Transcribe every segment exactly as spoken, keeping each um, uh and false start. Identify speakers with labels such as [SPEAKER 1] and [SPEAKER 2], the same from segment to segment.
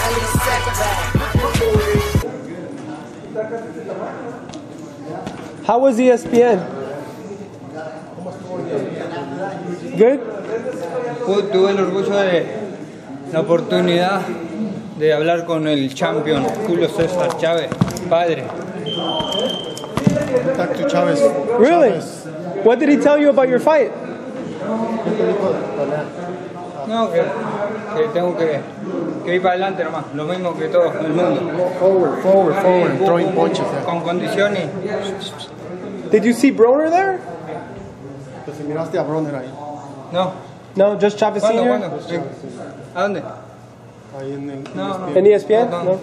[SPEAKER 1] How was E S P N? Good?
[SPEAKER 2] Tuve el orgullo de la oportunidad de hablar con el champion Julio César Chavez, padre.
[SPEAKER 3] Talk to Chavez.
[SPEAKER 1] Really?
[SPEAKER 3] Chavez.
[SPEAKER 1] What did he tell you about your fight?
[SPEAKER 2] No, que, que tengo que, que ir para adelante nomás, lo mismo que todo el mundo.
[SPEAKER 3] Forward, forward, forward, throwing punches. Yeah.
[SPEAKER 2] Con condiciones.
[SPEAKER 1] Did you see Broner there?
[SPEAKER 3] Entonces miraste a Broner ahí.
[SPEAKER 2] No.
[SPEAKER 1] No, just Chavez
[SPEAKER 2] ¿Cuándo?
[SPEAKER 1] Senior?
[SPEAKER 2] ¿Cuándo? Sí. ¿A dónde?
[SPEAKER 3] Ahí en el
[SPEAKER 2] No, no.
[SPEAKER 1] En E S P N?
[SPEAKER 2] No, no.
[SPEAKER 1] No.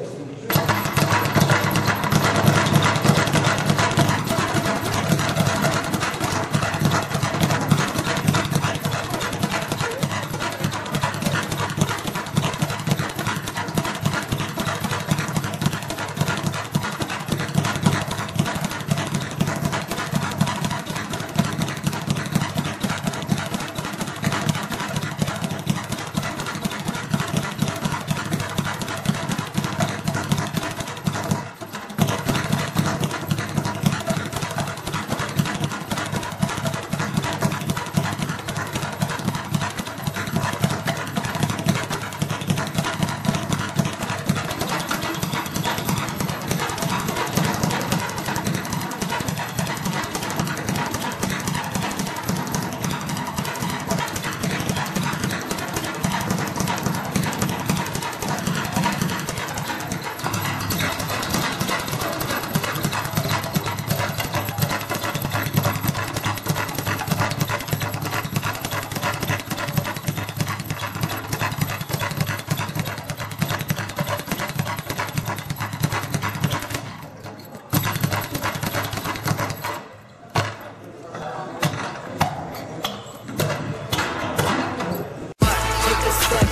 [SPEAKER 4] Take a step